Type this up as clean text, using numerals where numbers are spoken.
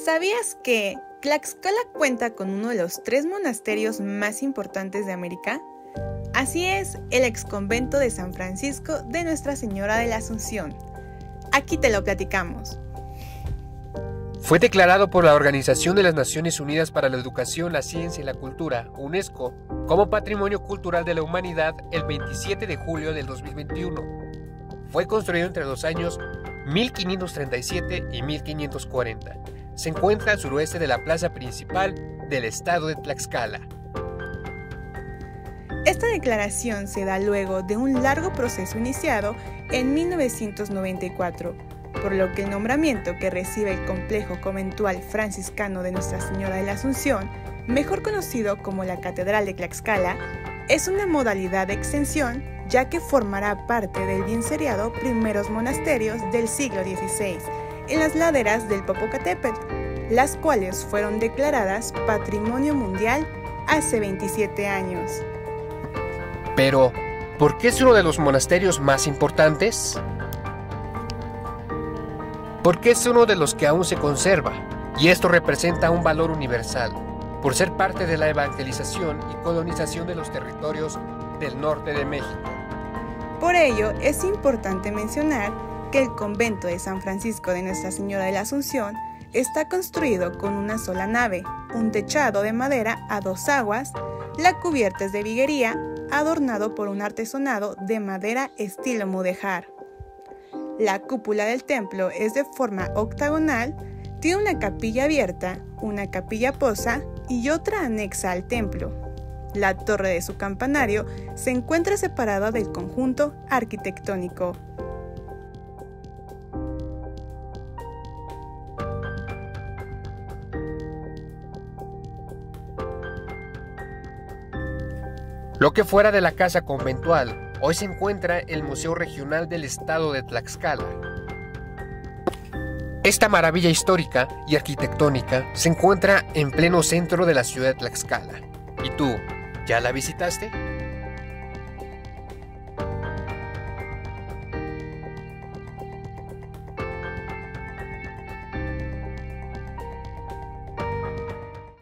¿Sabías que Tlaxcala cuenta con uno de los 3 monasterios más importantes de América? Así es, el exconvento de San Francisco de Nuestra Señora de la Asunción. Aquí te lo platicamos. Fue declarado por la Organización de las Naciones Unidas para la Educación, la Ciencia y la Cultura, UNESCO, como Patrimonio Cultural de la Humanidad el 27 de julio del 2021. Fue construido entre los años 1537 y 1540. Se encuentra al suroeste de la plaza principal del estado de Tlaxcala. Esta declaración se da luego de un largo proceso iniciado en 1994, por lo que el nombramiento que recibe el complejo conventual franciscano de Nuestra Señora de la Asunción, mejor conocido como la Catedral de Tlaxcala, es una modalidad de extensión, ya que formará parte del bien seriado primeros monasterios del siglo XVI, en las laderas del Popocatépetl, las cuales fueron declaradas Patrimonio Mundial hace 27 años. Pero, ¿por qué es uno de los monasterios más importantes? Porque es uno de los que aún se conserva, y esto representa un valor universal, por ser parte de la evangelización y colonización de los territorios del norte de México. Por ello, es importante mencionar que el convento de San Francisco de Nuestra Señora de la Asunción está construido con una sola nave, un techado de madera a 2 aguas, la cubierta es de viguería, adornado por un artesonado de madera estilo mudéjar. La cúpula del templo es de forma octagonal, tiene una capilla abierta, una capilla posa y otra anexa al templo. La torre de su campanario se encuentra separada del conjunto arquitectónico. Lo que fuera de la casa conventual, hoy se encuentra el Museo Regional del Estado de Tlaxcala. Esta maravilla histórica y arquitectónica se encuentra en pleno centro de la ciudad de Tlaxcala. ¿Y tú, ya la visitaste?